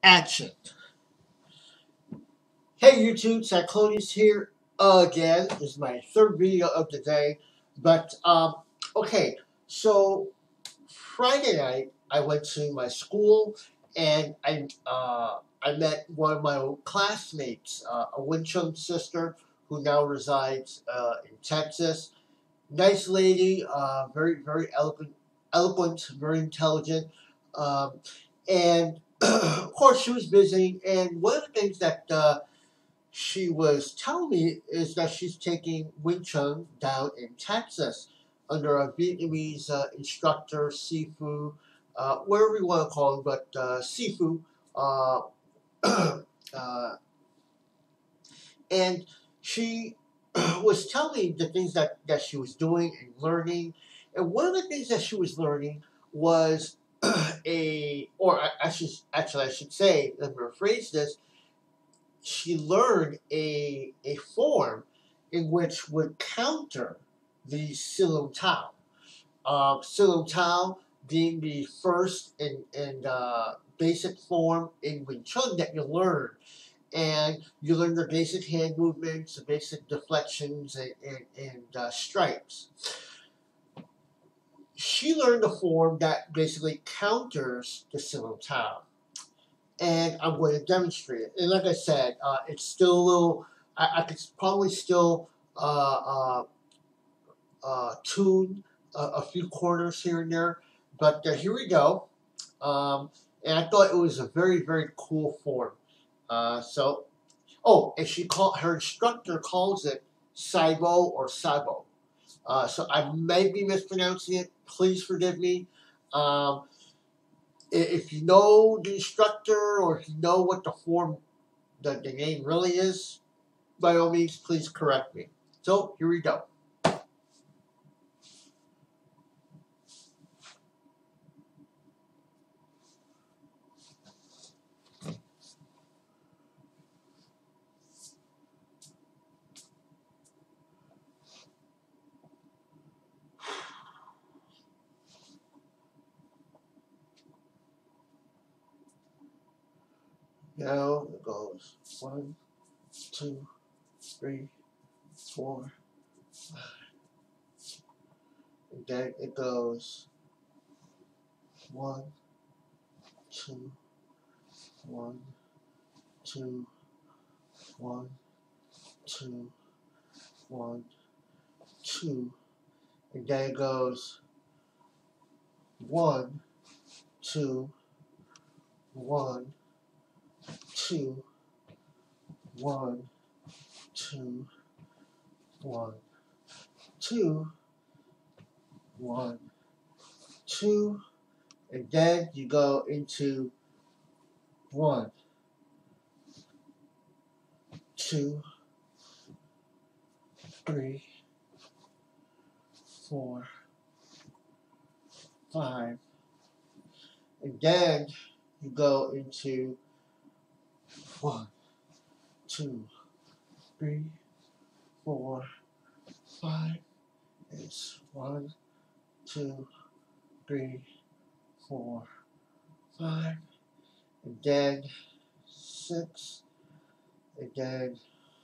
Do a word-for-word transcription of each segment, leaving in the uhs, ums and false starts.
Action. Hey YouTube, Cyclonius here again. This is my third video of the day. But, um, okay, so Friday night I went to my school and I uh, I met one of my old classmates, uh, a Chun sister who now resides uh, in Texas. Nice lady, uh, very, very eloquent, eloquent, very intelligent. Um, and of course, she was visiting. And one of the things that uh, she was telling me is that she's taking Wing Chun down in Texas under a Vietnamese uh, instructor, Sifu, uh, whatever you want to call him, but uh, Sifu. Uh, uh, and she was telling me the things that, that she was doing and learning. And one of the things that she was learning was a, or I, I should, actually I should say, let me rephrase this, she learned a, a form in which would counter the Sim Lim Tao. Uh, Sim Lim Tao being the first and, and uh, basic form in Wing Chun that you learn. And you learn the basic hand movements, the basic deflections, and, and, and uh, strikes. She learned a form that basically counters the Sim Lim Tao. And I'm going to demonstrate it. And like I said, uh, it's still a little, I, I could probably still uh, uh, uh, tune a, a few corners here and there. But uh, here we go. Um, and I thought it was a very, very cool form. Uh, so, oh, and she called, her instructor calls it saibo or saabo. Uh, so I may be mispronouncing it. Please forgive me. Um, if you know the instructor or if you know what the form, the, the name really is, by all means, please correct me. So here we go. Now it goes one, two, three, four, five. And then it goes one, two, one, two, one, two, one, two. And then it goes one, two, one, two, one, two, one, two, one, two, and then you go into one, two, three, four, five, and then you go into one, two, three, four, five. It's one, two, three, four, five, and then six, and then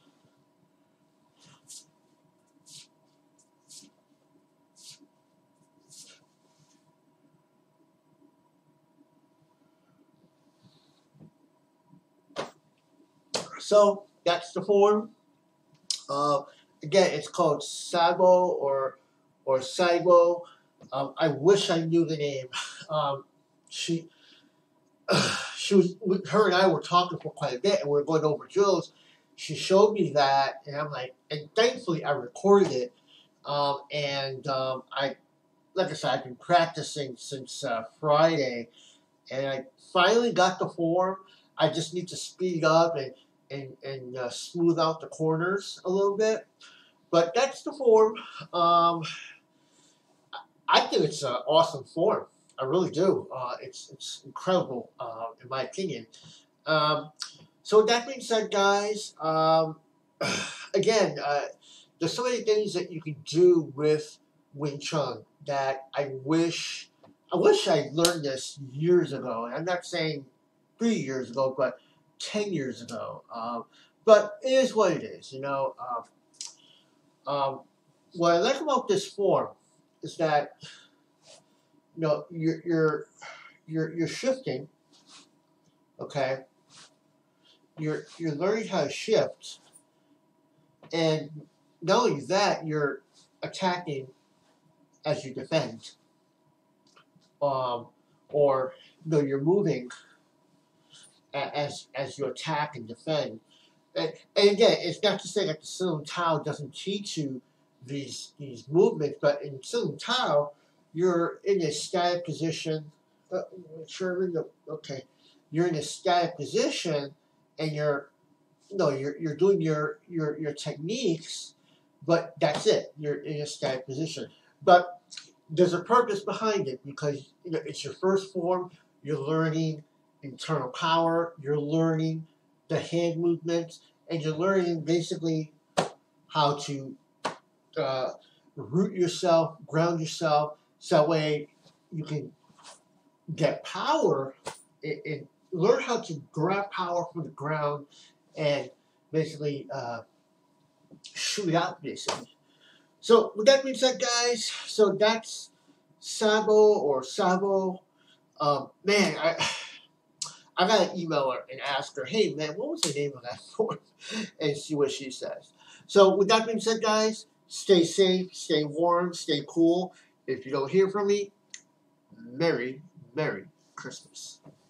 so that's the form. Uh, again, it's called saabo or or saibo. Um, I wish I knew the name. Um, she she was her and I were talking for quite a bit, and we were going over drills. She showed me that, and I'm like, and thankfully I recorded it. Um, and um, I, like I said, I've been practicing since uh, Friday, and I finally got the form. I just need to speed up and and, and uh, smooth out the corners a little bit. But that's the form. Um, I think it's an awesome form. I really do. Uh, it's it's incredible, uh, in my opinion. Um, so with that being said, guys, um, again, uh, there's so many things that you can do with Wing Chun that I wish I wish I learned this years ago. And I'm not saying three years ago, but ten years ago. Um, but it is what it is, you know. Um, um, what I like about this form is that you know you're you're you're, you're shifting, okay. You're you're learning how to shift, and not only that, you're attacking as you defend, um, or you know you're moving as as you attack and defend. And, and again, it's not to say that the Sim Lim Tao doesn't teach you these these movements, but in Sim Lim Tao, you're in a static position. Uh, sure, okay, you're in a static position, and you're no, you're you're doing your your your techniques, but that's it. You're in a static position, but there's a purpose behind it because you know, it's your first form. You're learning internal power. You're learning the hand movements, and you're learning basically how to uh, root yourself, ground yourself, so that way you can get power and, and learn how to grab power from the ground and basically uh, shoot out, basically. So with that being said, guys, so that's saibo or saabo. Um, man, I I gotta email her and ask her, hey man, what was the name of that form? And see what she says. So with that being said, guys, stay safe, stay warm, stay cool. If you don't hear from me, Merry, Merry Christmas.